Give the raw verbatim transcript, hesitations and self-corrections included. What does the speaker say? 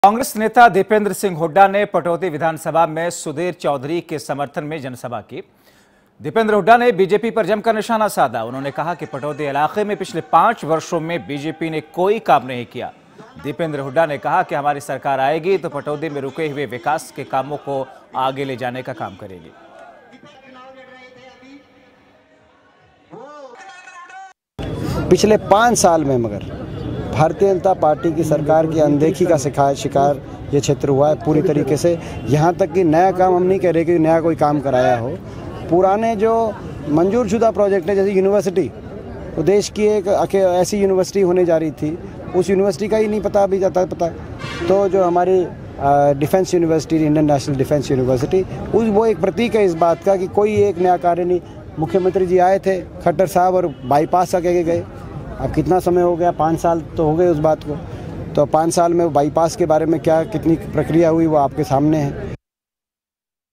कांग्रेस नेता दीपेंद्र सिंह हुड्डा ने पटौदी विधानसभा में सुधीर चौधरी के समर्थन में जनसभा की। दीपेंद्र हुड्डा ने बीजेपी पर जमकर निशाना साधा। उन्होंने कहा कि पटौदी इलाके में पिछले पांच वर्षों में बीजेपी ने कोई काम नहीं किया। दीपेंद्र हुड्डा ने कहा कि हमारी सरकार आएगी तो पटौदी में रुके हुए विकास के कामों को आगे ले जाने का काम करेगी। पिछले पाँच साल में मगर भारतीय जनता पार्टी की सरकार की अनदेखी का शिकार शिकार ये क्षेत्र हुआ है पूरी तरीके से। यहाँ तक कि नया काम हम नहीं कह रहे कि नया कोई काम कराया हो। पुराने जो मंजूर शुदा प्रोजेक्ट है, जैसे यूनिवर्सिटी, तो देश की एक ऐसी यूनिवर्सिटी होने जा रही थी, उस यूनिवर्सिटी का ही नहीं पता अभी जाता पता। तो जो हमारी defence university, Indian national defence university, उस वो एक प्रतीक है इस बात का कि कोई एक नया कार्य नहीं। मुख्यमंत्री जी आए थे खट्टर साहब और बाईपास का कह के गए। अब कितना समय हो गया, पाँच साल तो हो गए उस बात को। तो पाँच साल में बाईपास के बारे में क्या कितनी प्रक्रिया हुई वो आपके सामने है।